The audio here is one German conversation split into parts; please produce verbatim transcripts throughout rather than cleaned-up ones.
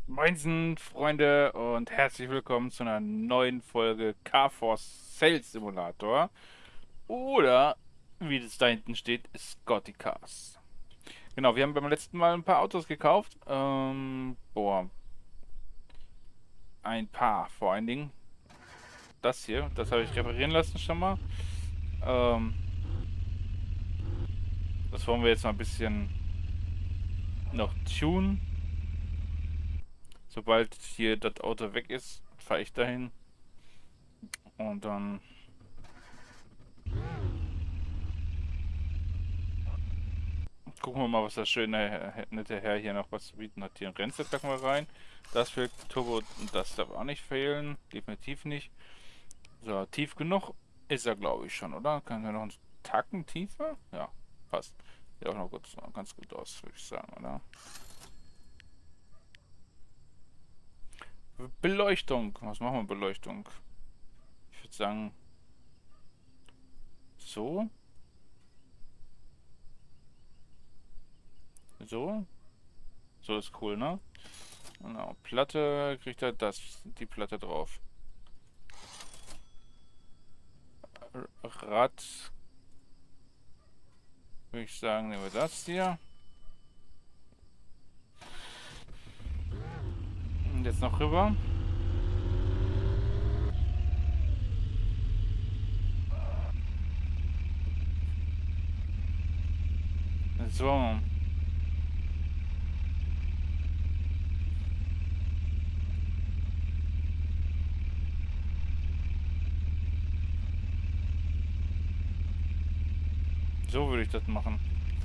Moinsen, Freunde, und herzlich willkommen zu einer neuen Folge Car Force Sales Simulator. Oder, wie das da hinten steht, Scotty Cars. Genau, wir haben beim letzten Mal ein paar Autos gekauft. Ähm, boah, ein paar vor allen Dingen. Das hier, das habe ich reparieren lassen schon mal. Ähm, das wollen wir jetzt mal ein bisschen noch tunen. Sobald hier das Auto weg ist, fahre ich dahin. Und dann gucken wir mal, was der schöne Herr- nette Herr hier noch was zu bieten hat. Hier ein Rennset packen wir rein. Das fehlt Turbo und das darf auch nicht fehlen. Definitiv nicht. So, tief genug ist er, glaube ich, schon, oder? Kann er noch einen Tacken tiefer? Ja, passt. Sieht auch noch gut, ganz gut aus, würde ich sagen, oder? Beleuchtung. Was machen wir mit Beleuchtung? Ich würde sagen, so. So. So ist cool, ne? Genau. Platte kriegt er das, die Platte drauf. R- Rad, würde ich sagen, nehmen wir das hier. Und jetzt noch rüber. So. So würde ich das machen.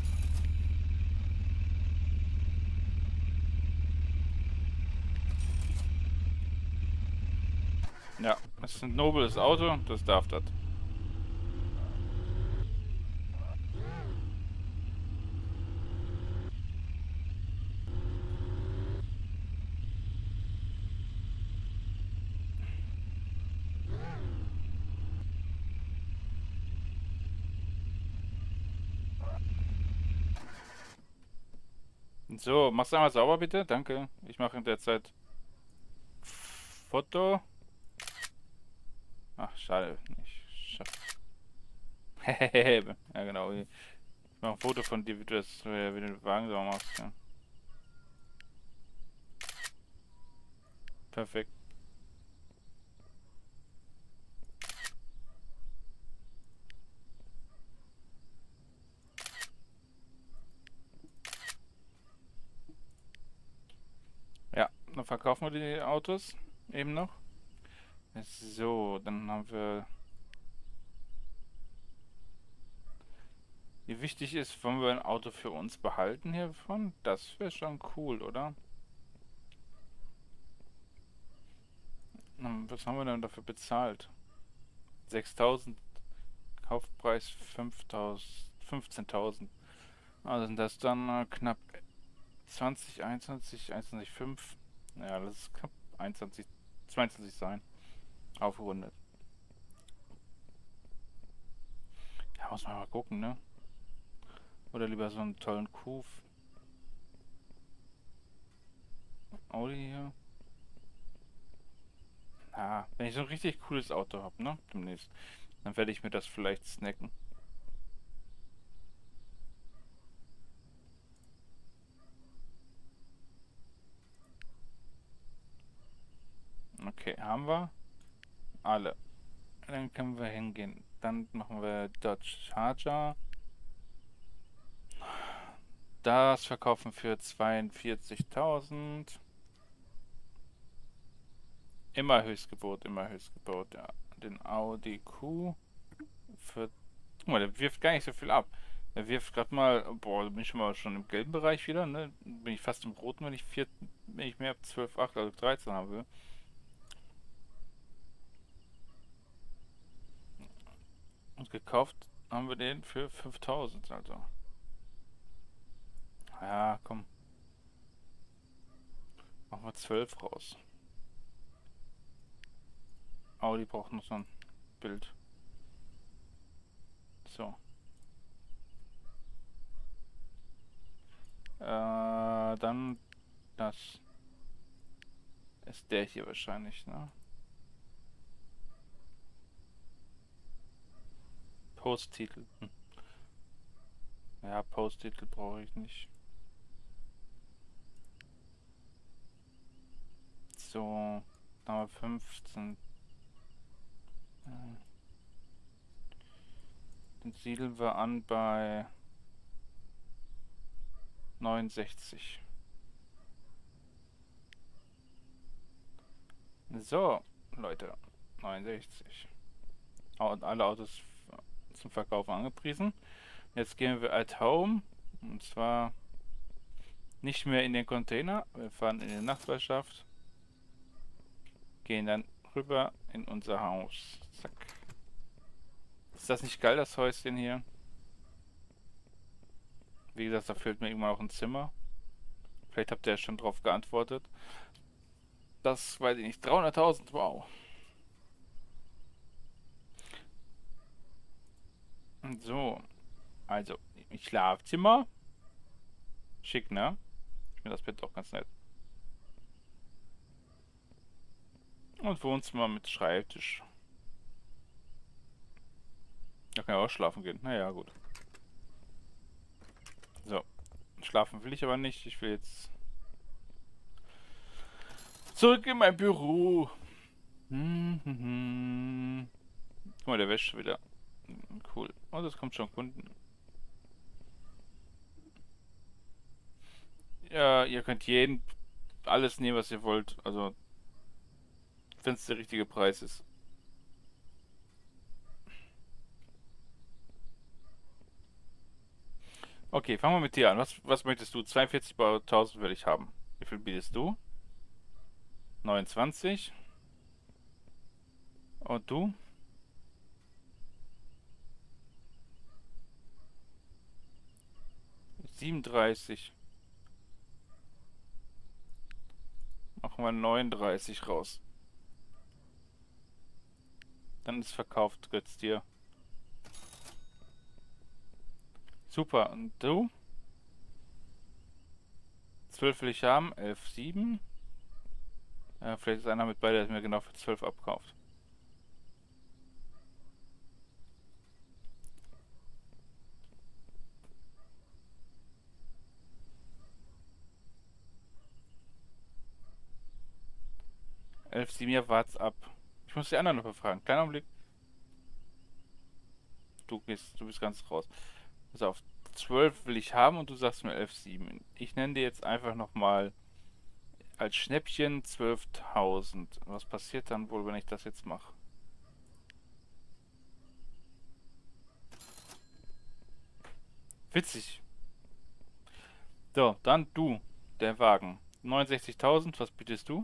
Ja, es ist ein nobles Auto, das darf das. So, machst du einmal sauber bitte? Danke. Ich mache in der Zeit Foto. Ach, schade. Ich schaff. Ja, genau. Ich mache ein Foto von dir, wie du das, äh, wie du den Wagen sauber machst. Ja. Perfekt. Ja, dann verkaufen wir die Autos eben noch. So, dann haben wir. Wie wichtig ist, wollen wir ein Auto für uns behalten hiervon? Das wäre schon cool, oder? Hm, Was haben wir denn dafür bezahlt? sechstausend, Kaufpreis fünftausend, fünfzehntausend. Also sind das dann äh, knapp zwanzig, einundzwanzig, einundzwanzig Komma fünf. Ja, das ist knapp einundzwanzig, zweiundzwanzig sein. Aufgerundet. Ja, muss man mal gucken, ne? Oder lieber so einen tollen Kuf. Audi hier. Ja, wenn ich so ein richtig cooles Auto habe, ne? Demnächst. Dann werde ich mir das vielleicht snacken. Okay, haben wir alle. Dann können wir hingehen. Dann machen wir Dodge Charger. Das verkaufen für zweiundvierzigtausend. Immer Höchstgebot, immer Höchstgebot, ja. Den Audi Q für. Guck mal, der wirft gar nicht so viel ab. Der wirft gerade mal. Boah, da bin ich schon mal schon im gelben Bereich wieder, ne? Bin ich fast im roten, wenn ich vier, wenn ich mehr zwölf, acht, also dreizehn habe. Und gekauft haben wir den für fünftausend, also. Ja, komm, machen wir zwölf raus. Audi braucht noch so ein Bild. So. Äh, dann das. Ist der hier wahrscheinlich, ne? Posttitel. Hm. Ja, Posttitel brauche ich nicht. So, Nummer fünfzehn. Den siedeln wir an bei neunundsechzig. So, Leute, neunundsechzig. Und alle Autos zum Verkauf angepriesen. Jetzt gehen wir at home. Und zwar nicht mehr in den Container. Wir fahren in die Nachbarschaft. Gehen dann rüber in unser Haus. Zack. Ist das nicht geil, das Häuschen hier? Wie gesagt, da fehlt mir irgendwann auch ein Zimmer. Vielleicht habt ihr ja schon drauf geantwortet. Das weiß ich nicht. dreihunderttausend, wow. So, also, im Schlafzimmer. Schick, ne? Ich finde das Bett auch ganz nett. Und Wohnzimmer mit Schreibtisch. Da kann ich auch schlafen gehen. Naja, gut. So. Schlafen will ich aber nicht. Ich will jetzt zurück in mein Büro. Hm, hm, hm. Guck mal, der wäscht wieder. Cool. Oh, das kommt schon Kunden. Ja, ihr könnt jeden alles nehmen, was ihr wollt. Also, wenn es der richtige Preis ist. Okay, fangen wir mit dir an. Was, was möchtest du? zweiundvierzigtausend will ich haben. Wie viel bietest du? neunundzwanzig. Und du? siebenunddreißig. Machen wir neununddreißig raus. Dann ist verkauft, götz dir. Super, und du? zwölf will ich haben, elf Komma sieben. Ja, vielleicht ist einer mit bei, der mir genau für zwölf abkauft. elf Komma sieben, ja, wart's ab. Ich muss die anderen noch befragen. Kleiner Augenblick. Du gehst, du bist ganz raus. Pass auf, zwölf will ich haben und du sagst mir elf Komma sieben. Ich nenne dir jetzt einfach nochmal als Schnäppchen zwölftausend. Was passiert dann wohl, wenn ich das jetzt mache? Witzig. So, dann du, der Wagen. neunundsechzigtausend, was bietest du?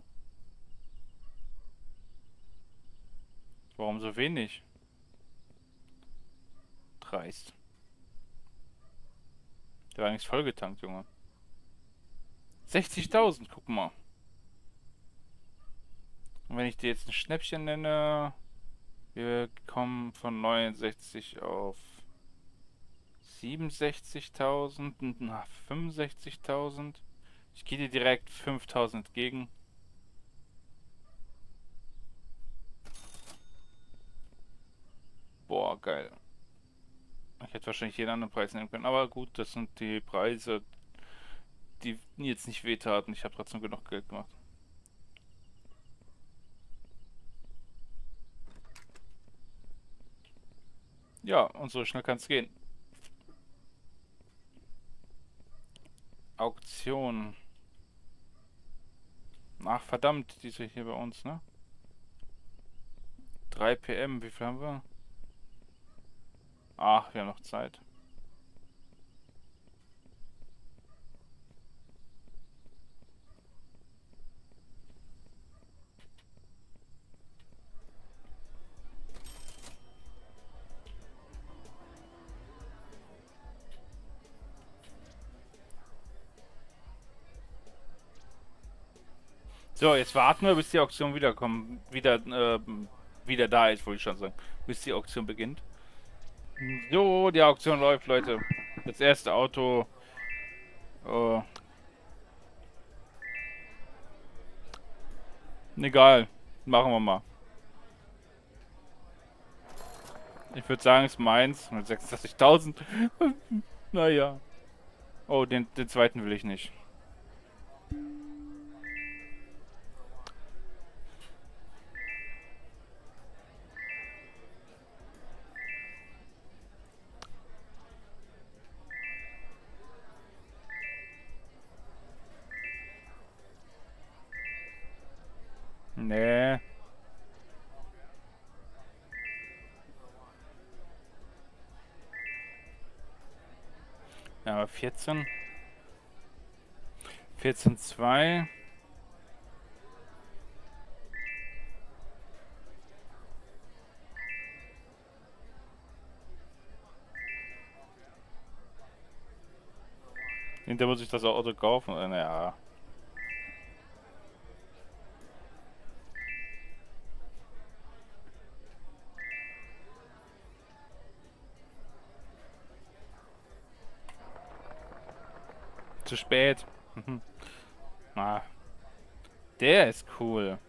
Warum so wenig? Dreist. Der war eigentlich vollgetankt, Junge. sechzigtausend, guck mal. Und wenn ich dir jetzt ein Schnäppchen nenne, wir kommen von neunundsechzig auf siebenundsechzigtausend und nach fünfundsechzigtausend. Ich gehe dir direkt fünftausend entgegen. Boah, geil. Ich hätte wahrscheinlich jeden anderen Preis nehmen können, aber gut, das sind die Preise, die jetzt nicht wehtaten. Ich habe trotzdem genug Geld gemacht. Ja, und so schnell kann es gehen. Auktion. Ach, verdammt, diese hier bei uns, ne? drei P M, wie viel haben wir? Ach, wir haben noch Zeit. So, jetzt warten wir, bis die Auktion wiederkommen, wieder, äh, wieder da ist, wollte ich schon sagen. Bis die Auktion beginnt. So, die Auktion läuft, Leute. Das erste Auto. Oh. Egal. Machen wir mal. Ich würde sagen, es ist meins mit sechsundsechzigtausend. Naja. Oh, den, den zweiten will ich nicht. Nee. Ja, aber vierzehn. vierzehn Komma zwei. Hinterher muss ich das Auto kaufen. Äh, Naja. Zu spät. Ah, der ist cool.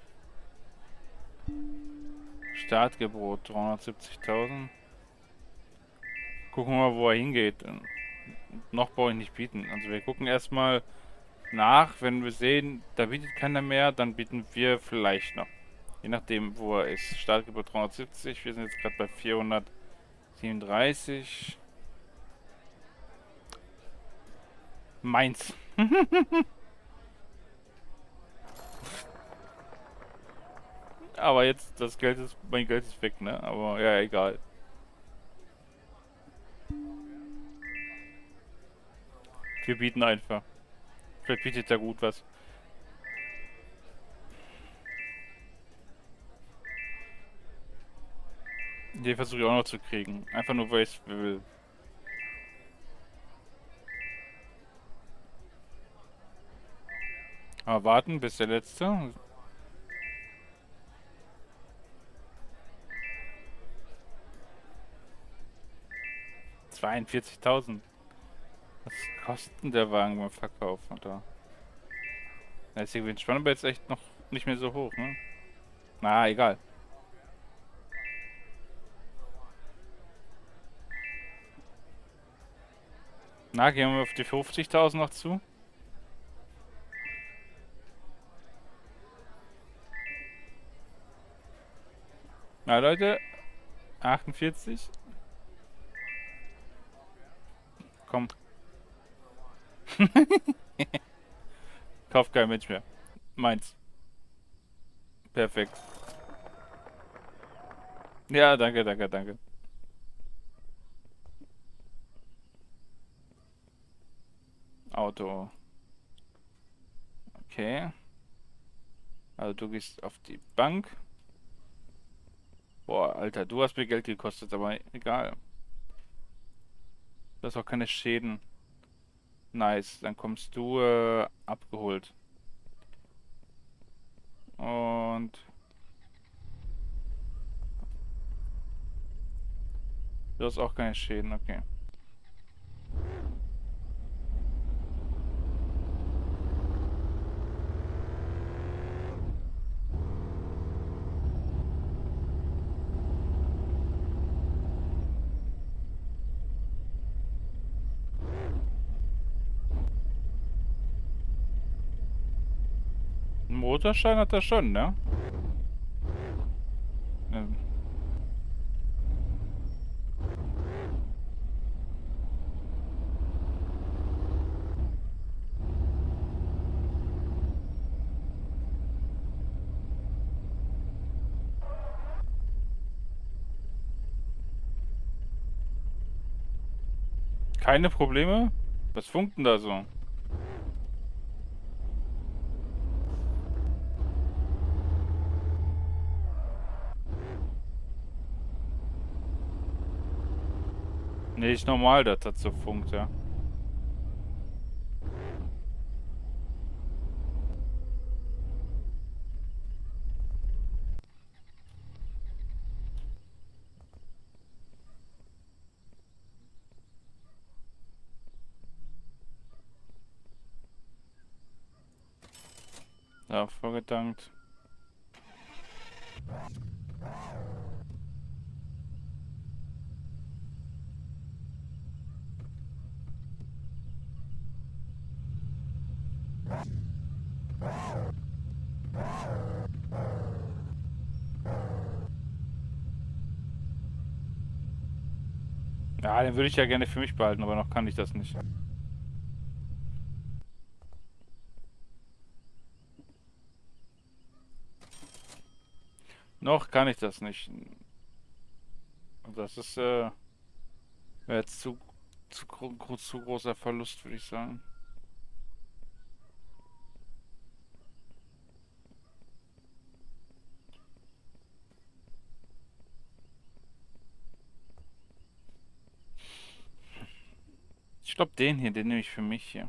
Startgebot dreihundertsiebzigtausend. Gucken wir mal, wo er hingeht. Noch brauche ich nicht bieten. Also wir gucken erstmal nach. Wenn wir sehen, da bietet keiner mehr, dann bieten wir vielleicht noch. Je nachdem, wo er ist. Startgebot dreihundertsiebzig. Wir sind jetzt gerade bei vierhundertsiebenunddreißig. Meins. Aber jetzt, das Geld ist, mein Geld ist weg, ne? Aber ja, egal. Wir bieten einfach. Vielleicht bietet er gut was. Den versuche ich auch noch zu kriegen. Einfach nur, weil ich es will. Aber warten, bis der letzte. zweiundvierzigtausend. Was kostet denn der Wagen beim Verkauf? Da? Da ist die Gewinnspannung aber jetzt echt noch nicht mehr so hoch, ne? Na, egal. Na, gehen wir auf die fünfzigtausend noch zu. Na, Leute. achtundvierzig. Komm. Kauft kein Mensch mehr. Meins. Perfekt. Ja, danke, danke, danke. Auto. Okay. Also du gehst auf die Bank. Boah, Alter, du hast mir Geld gekostet, aber egal. Du hast auch keine Schäden. Nice, dann kommst du äh, abgeholt. Und du hast auch keine Schäden, okay. Einen Motorschein hat er schon, ne? Ähm, Keine Probleme? Was funkt denn da so? Nee, ist normal, dass das so funkt, ja. Ja, vorgedankt. Ja, den würde ich ja gerne für mich behalten, aber noch kann ich das nicht. Noch kann ich das nicht. Das ist, äh, wäre jetzt zu, zu, gro zu großer Verlust, würde ich sagen. Ich glaube, den hier, den nehme ich für mich hier.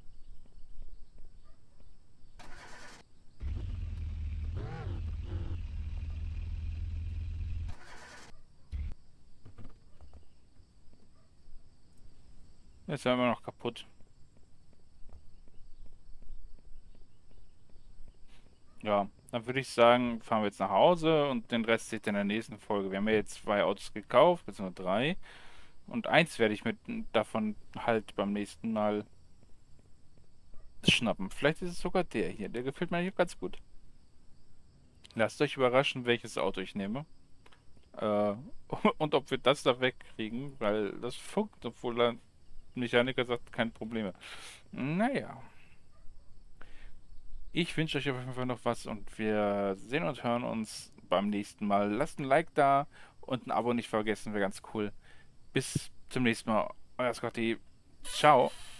Der ist ja immer noch kaputt. Ja, dann würde ich sagen, fahren wir jetzt nach Hause und den Rest seht ihr in der nächsten Folge. Wir haben ja jetzt zwei Autos gekauft, beziehungsweise drei. Und eins werde ich mit davon halt beim nächsten Mal schnappen. Vielleicht ist es sogar der hier. Der gefällt mir eigentlich ganz gut. Lasst euch überraschen, welches Auto ich nehme. Äh, und ob wir das da wegkriegen, weil das funkt, obwohl der Mechaniker sagt, keine Probleme. Naja. Ich wünsche euch auf jeden Fall noch was und wir sehen und hören uns beim nächsten Mal. Lasst ein Like da und ein Abo nicht vergessen, wäre ganz cool. Bis zum nächsten Mal. Euer Scotty. Ciao.